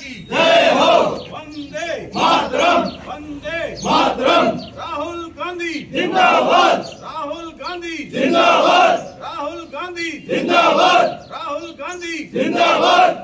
की जय हो। वंदे मातरम, वंदे मातरम। राहुल गांधी जिंदाबाद, राहुल गांधी जिंदाबाद, राहुल गांधी जिंदाबाद, राहुल गांधी जिंदाबाद।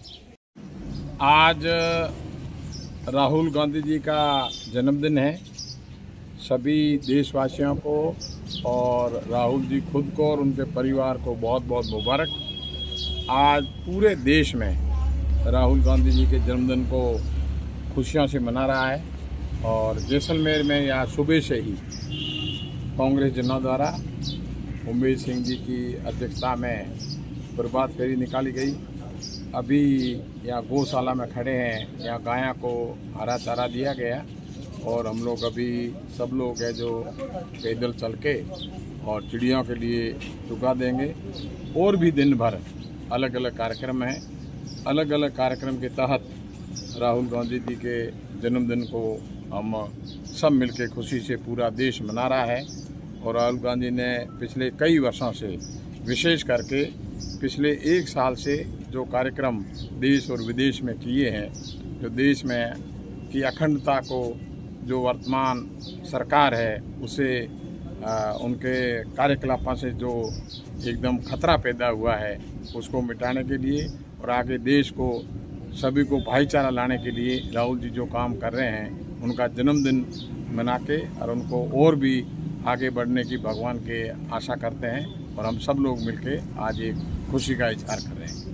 आज राहुल गांधी जी का जन्मदिन है। सभी देशवासियों को और राहुल जी खुद को और उनके परिवार को बहुत बहुत मुबारक। आज पूरे देश में राहुल गांधी जी के जन्मदिन को खुशियों से मना रहा है और जैसलमेर में यहाँ सुबह से ही कांग्रेस जनों द्वारा उमेश सिंह जी की अध्यक्षता में प्रभात फेरी निकाली गई। अभी यहाँ गौशाला में खड़े हैं, यहाँ गायों को हरा चारा दिया गया और हम लोग अभी सब लोग हैं जो पैदल चल के और चिड़ियों के लिए चुका देंगे। और भी दिन भर अलग अलग कार्यक्रम हैं। अलग अलग कार्यक्रम के तहत राहुल गांधी जी के जन्मदिन को हम सब मिलकर खुशी से पूरा देश मना रहा है। और राहुल गांधी ने पिछले कई वर्षों से, विशेष करके पिछले एक साल से जो कार्यक्रम देश और विदेश में किए हैं, जो देश में की अखंडता को जो वर्तमान सरकार है उसे उनके कार्यकलापों से जो एकदम खतरा पैदा हुआ है उसको मिटाने के लिए और आगे देश को सभी को भाईचारा लाने के लिए राहुल जी जो काम कर रहे हैं, उनका जन्मदिन मना के और उनको और भी आगे बढ़ने की भगवान के आशा करते हैं। और हम सब लोग मिलके आज एक खुशी का इजहार कर रहे हैं।